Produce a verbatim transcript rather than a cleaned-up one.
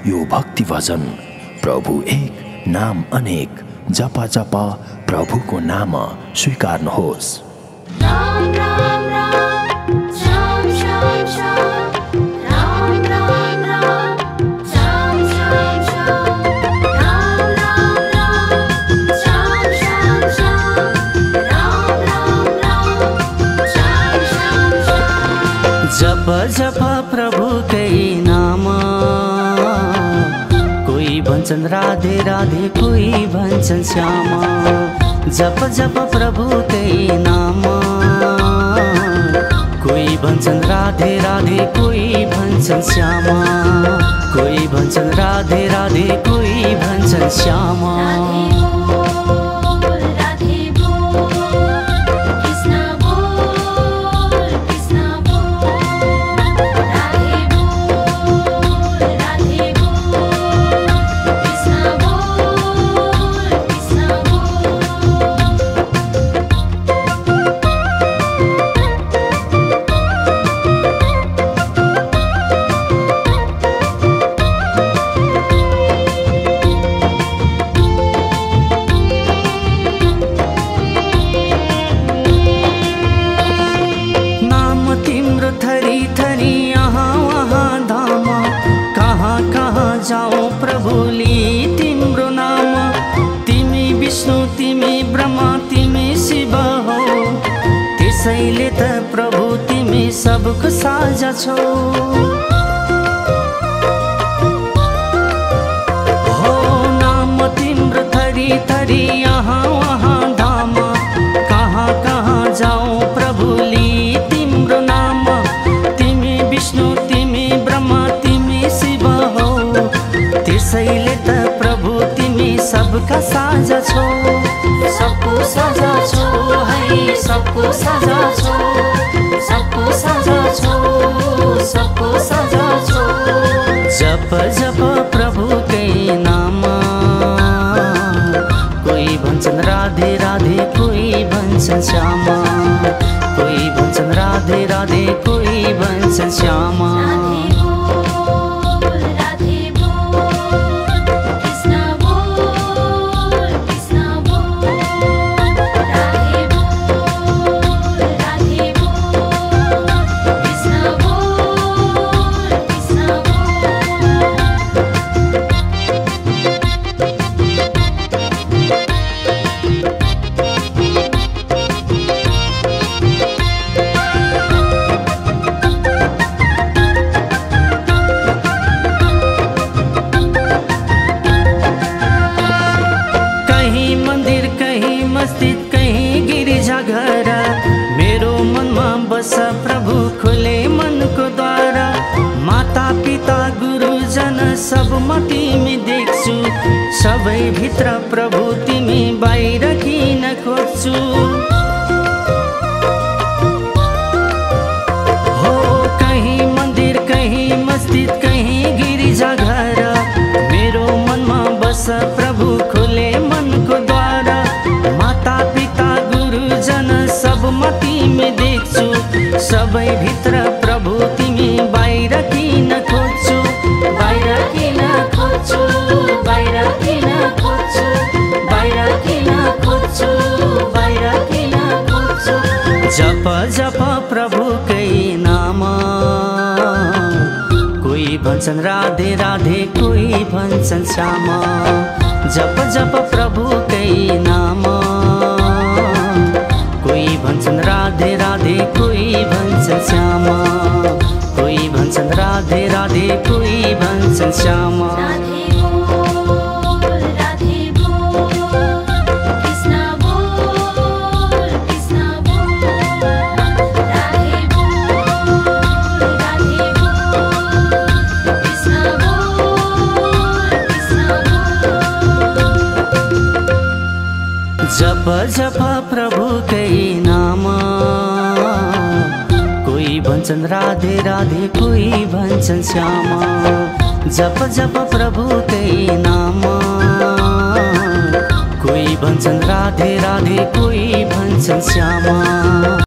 यो भक्ति भजन। प्रभु एक नाम अनेक, जपा जपा प्रभुको नाम स्वीकार्नुहोस्। राम राम राम श्याम श्याम श्याम, राम राम राम श्याम श्याम श्याम, राम राम राम श्याम श्याम श्याम, राम राम राम श्याम श्याम श्याम। जप जप प्रभु कई नाम, कोई भन्छन् राधे राधे, कोई भन्छन् श्यामा। जप जप प्रभु कई नाम, कोई भन्छन् राधे राधे, कोई भन्छन् श्यामा। कोई भन्छन् राधे राधे, कोई भन्छन् श्यामा। थरी थरी यहाँ वहाँ धाम, कहाँ कहाँ जाऊँ प्रभु ली तिम्रो नाम। तिमी विष्णु तिमी ब्रह्मा तिमी शिव हो, त्यसैले त प्रभु तिमी सबको साझा छौ। हो नाम तिम्रो थरी थरी यहाँ वहाँ धाम, कहाँ कहाँ जाऊँ प्रभु ली तिम्रो नाम। विष्णु तिमी ब्रह्मा तिमी शिव हो, त्यसैले त प्रभु तिमी सबका साझा छौ। सबको साझा छौ है, सबको साझा छौ, सबको साझा छौ, सबको साझा छौ। जप जप प्रभु कई नाम, कोई भन्छन् राधे राधे, कोई भन्छन् श्यामा। कोई भन्छन् राधे राधे, कोई भन्छन् श्यामा। मस्जिद कहीं गिरिजा घर, मेरो मनमा बस प्रभु खोले मनको द्वार। माता पिता गुरुजन सब म तिमी देख्छु, सबै भित्र प्रभु तिमी बाहिर किन खोज्छु। हो कहीं मन्दिर कहीं मस्जिद कहीं गिरिजा घर, मेरो मनमा बस प्रभु खोले मनको द्वार। माता पिता गुरुजन सब म तिमी देख्छु, सबै भित्र प्रभु तिमी बाहिर किन खोज्छु। बाहिर किन खोज्छु, बाहिर किन खोज्छु, बाहिर किन खोज्छु, बाहिर किन खोज्छु। जप जप प्रभु कई नाम, कोई भन्छन् राधे राधे, कोई भन्छन् श्यामा। जप जप प्रभु कई नाम, कोई भन्छन् राधे राधे, कोई भन्छन् श्यामा। कोई भन्छन् राधे राधे, कोई भन्छन् श्यामा। जप जप प्रभु कई नाम, कोई भन्छन् राधे राधे, कोई भन्छन् श्यामा। जप जप प्रभु कई नाम, कोई भन्छन् राधे राधे, कोई भन्छन् श्यामा।